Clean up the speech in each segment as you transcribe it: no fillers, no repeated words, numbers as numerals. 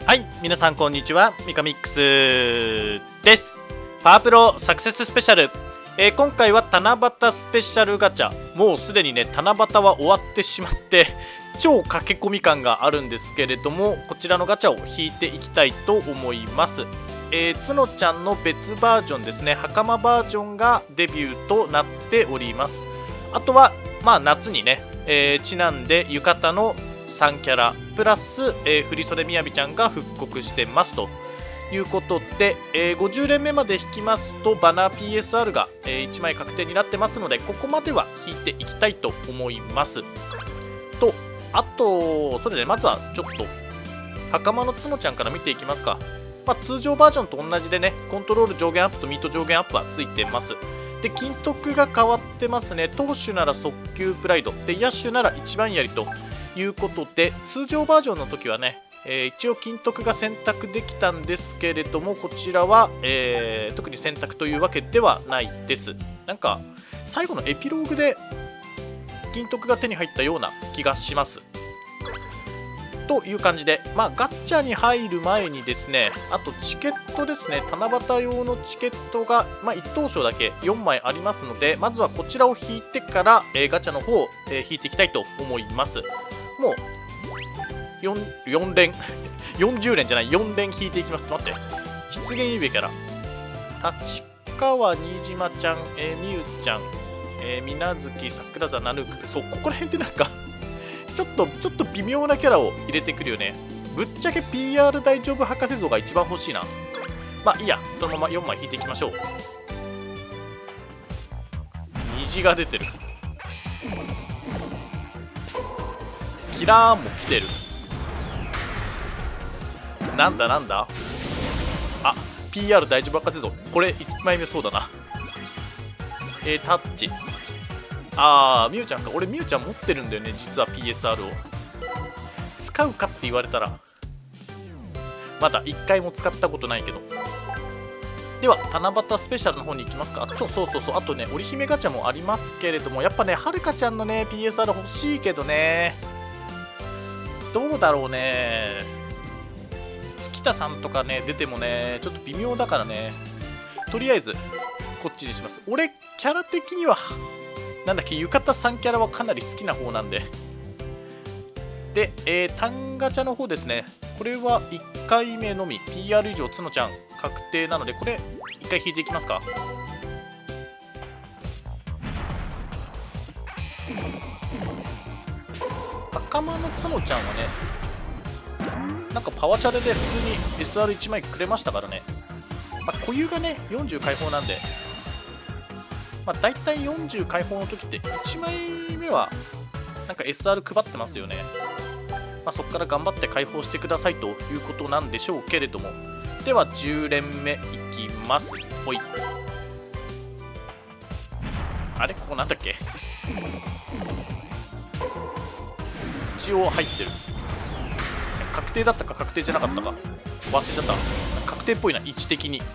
はい、皆さんこんにちは、ミカミックスです。パワープロサクセススペシャル、今回は七夕スペシャルガチャ。もうすでにね、七夕は終わってしまって超駆け込み感があるんですけれども、こちらのガチャを引いていきたいと思います。つのちゃんの別バージョンですね、袴バージョンがデビューとなっております。あとは、夏にね、ちなんで浴衣の3キャラプラス、振袖みやびちゃんが復刻してますということで、50連目まで引きますとバナー PSR が、1枚確定になってますので、ここまでは引いていきたいと思いますと、あとそれでまずはちょっと袴のつのちゃんから見ていきますか。通常バージョンと同じでね、コントロール上限アップとミート上限アップはついてます。で、金徳が変わってますね。投手なら速球プライドで、野手なら一番槍ということで、通常バージョンの時はね、一応金徳が選択できたんですけれども、こちらは、特に選択というわけではないです。なんか最後のエピローグで金徳が手に入ったような気がしますという感じで、ガッチャに入る前にですね、あとチケットですね、七夕用のチケットが、1等賞だけ4枚ありますので、まずはこちらを引いてから、ガチャの方を、引いていきたいと思います。もう4連40連じゃない、4連引いていきます。待って、出現指キャラ立川新島ちゃん、みゆちゃん、みなずき桜座なぬく、そう、ここら辺でなんかちょっと微妙なキャラを入れてくるよね。ぶっちゃけ PR 大丈夫博士像が一番欲しいな。いいや、そのまま4枚引いていきましょう。虹が出てる。キラーも来てる。なんだあ、 PR 大丈夫博士像、これ1枚目そうだな。タッチ、みゆちゃんか。俺みゆちゃん持ってるんだよね、実は PSR を。使うかって言われたらまだ1回も使ったことないけど。では七夕スペシャルの方に行きますか。そう、あとね、織姫ガチャもありますけれども、やっぱね、はるかちゃんのね PSR 欲しいけどね、どうだろうね。月田さんとかね出てもね、ちょっと微妙だからね、とりあえずこっちにします。俺キャラ的にはなんだっけ、浴衣3キャラはかなり好きな方なんで。で、単ガチャの方ですね、これは1回目のみ PR 以上つのちゃん確定なので、これ1回引いていきますか。袴のつのちゃんはね、なんかパワチャレで普通に SR1 枚くれましたからね。固有がね40開放なんで、だいたい40開放の時って1枚目はなんか SR 配ってますよね。そこから頑張って開放してくださいということなんでしょうけれども。では10連目いきます。ほい。あれ、ここなんだっけ。一応入ってる。確定だったか確定じゃなかったか忘れちゃった。確定っぽいな、位置的に。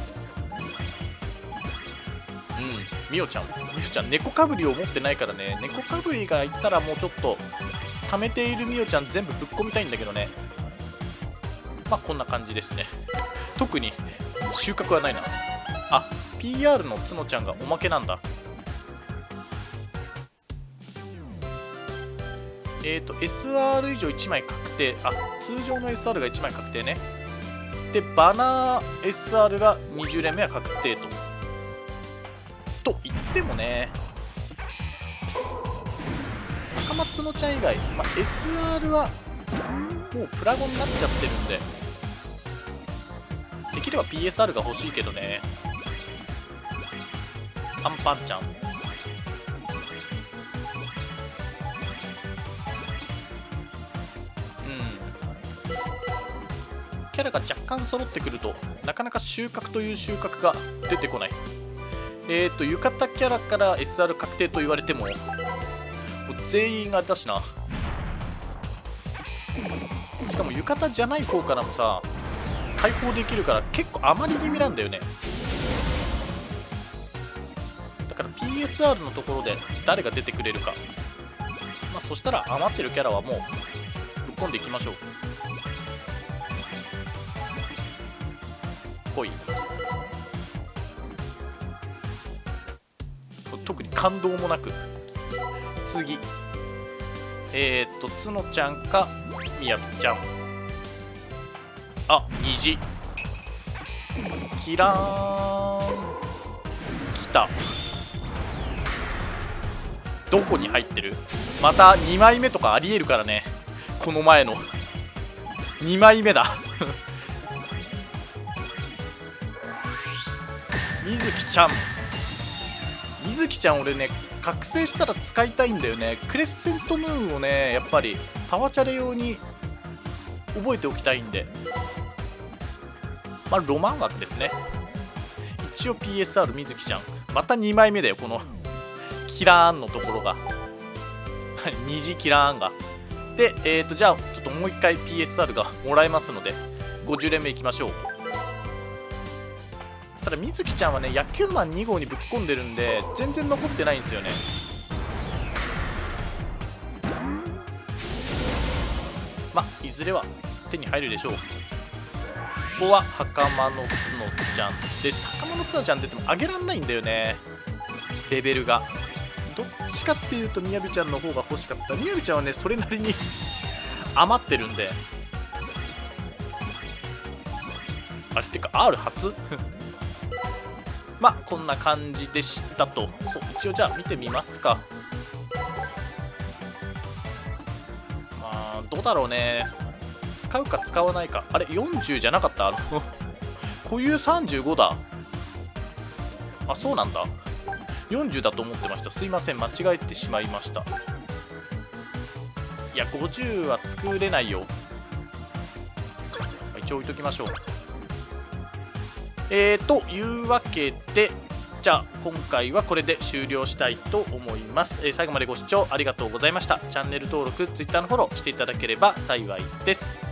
みおちゃん猫かぶりを持ってないからね、猫かぶりがいったらもうちょっと貯めているみおちゃん全部ぶっ込みたいんだけどね。こんな感じですね。特に収穫はないな。PR のつのちゃんがおまけなんだ。SR 以上1枚確定。通常の SR が1枚確定ね。でバナー SR が20連目は確定と言ってもね、袴つのちゃん以外、SR はもうプラゴンになっちゃってるんで、できれば PSR が欲しいけどね。パンパンちゃん、キャラが若干揃ってくるとなかなか収穫という収穫が出てこない。浴衣キャラから SR 確定と言われても、もう全員がだしな。しかも浴衣じゃない方からもさ開放できるから結構余り気味なんだよね。だから PSR のところで誰が出てくれるか。そしたら余ってるキャラはもうぶっ込んでいきましょう。 こいい。特に感動もなく。次つのちゃんかみやびちゃん。あ、虹キラーンきた。どこに入ってる？また2枚目とかありえるからね。この前の2枚目だみずきちゃん。みずきちゃん俺ね、覚醒したら使いたいんだよね。クレッセントムーンをね、やっぱりパワチャレ用に覚えておきたいんで、まあロマン枠ですね。一応 PSR みずきちゃん。また2枚目だよ、このキラーンのところが虹キラーンが。で、じゃあちょっともう一回 PSR がもらえますので、50連目いきましょう。ただみずきちゃんはね、野球マン2号にぶっ込んでるんで全然残ってないんですよね。まあいずれは手に入るでしょう。ここは袴のつのちゃんです。袴のつのちゃんって言っても上げらんないんだよね、レベルが。どっちかっていうとみやびちゃんの方が欲しかった。みやびちゃんはね、それなりに余ってるんで。あれってか R 初まあこんな感じでしたと。そう、一応じゃあ見てみますか。まあどうだろうね、使うか使わないか。あれ40じゃなかった？固有35だ。あ、そうなんだ。40だと思ってました。すいません、間違えてしまいました。いや50は作れないよ。一応置いときましょう。というわけで、じゃあ今回はこれで終了したいと思います。最後までご視聴ありがとうございました。チャンネル登録、Twitter のフォローしていただければ幸いです。